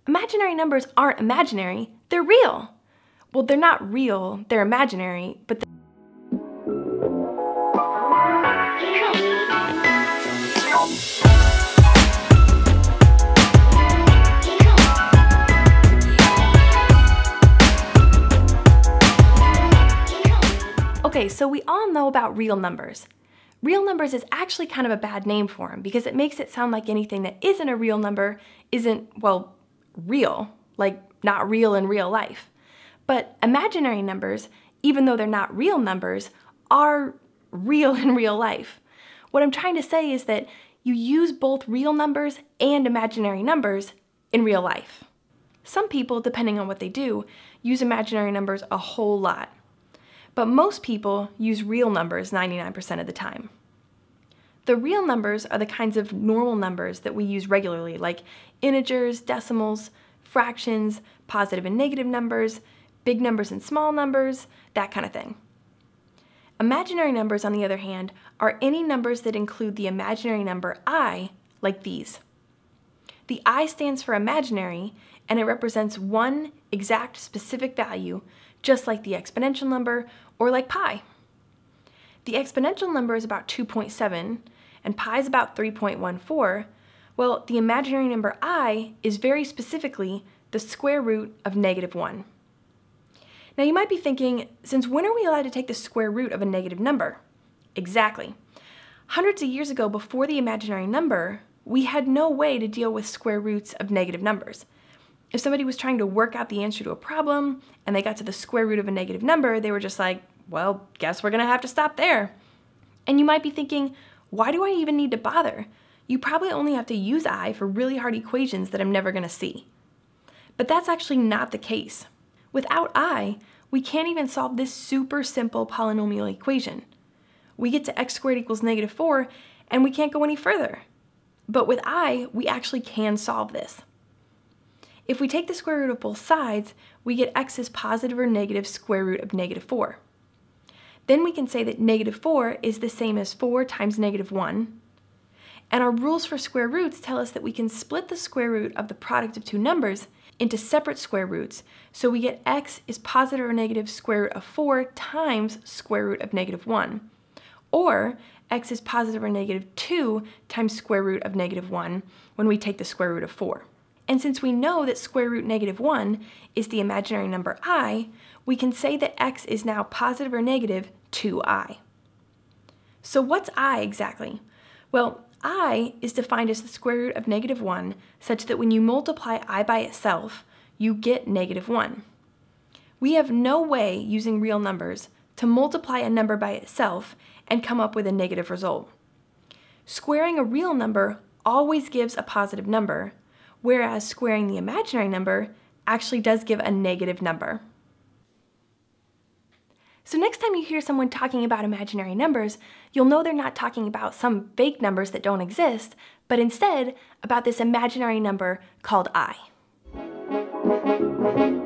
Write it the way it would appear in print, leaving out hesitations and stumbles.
Imaginary numbers aren't imaginary, they're real. Well, they're not real, they're imaginary, but okay, so we all know about real numbers. Real numbers is actually kind of a bad name for them because it makes it sound like anything that isn't a real number isn't, well, real, like not real in real life. But imaginary numbers, even though they're not real numbers, are real in real life. What I'm trying to say is that you use both real numbers and imaginary numbers in real life. Some people, depending on what they do, use imaginary numbers a whole lot. But most people use real numbers 99% of the time. The real numbers are the kinds of normal numbers that we use regularly, like integers, decimals, fractions, positive and negative numbers, big numbers and small numbers, that kind of thing. Imaginary numbers, on the other hand, are any numbers that include the imaginary number I, like these. The I stands for imaginary, and it represents one exact specific value, just like the exponential number or like pi. The exponential number is about 2.7 and pi is about 3.14. Well, the imaginary number I is very specifically the square root of -1. Now you might be thinking, since when are we allowed to take the square root of a negative number? Exactly. Hundreds of years ago, before the imaginary number, we had no way to deal with square roots of negative numbers. If somebody was trying to work out the answer to a problem and they got to the square root of a negative number, they were just like, well, guess we're gonna have to stop there. And you might be thinking, why do I even need to bother? You probably only have to use I for really hard equations that I'm never gonna see. But that's actually not the case. Without I, we can't even solve this super simple polynomial equation. We get to x squared equals -4 and we can't go any further. But with I, we actually can solve this. If we take the square root of both sides, we get x is positive or negative square root of -4. Then we can say that -4 is the same as 4 times -1. And our rules for square roots tell us that we can split the square root of the product of two numbers into separate square roots, so we get x is positive or negative square root of 4 times square root of -1. Or x is positive or negative 2 times square root of -1 when we take the square root of 4. And since we know that square root -1 is the imaginary number I, we can say that x is now positive or negative 2i. So what's I exactly? Well, I is defined as the square root of -1 such that when you multiply I by itself, you get -1. We have no way using real numbers to multiply a number by itself and come up with a negative result. Squaring a real number always gives a positive number, whereas squaring the imaginary number actually does give a negative number. So next time you hear someone talking about imaginary numbers, you'll know they're not talking about some fake numbers that don't exist, but instead about this imaginary number called I.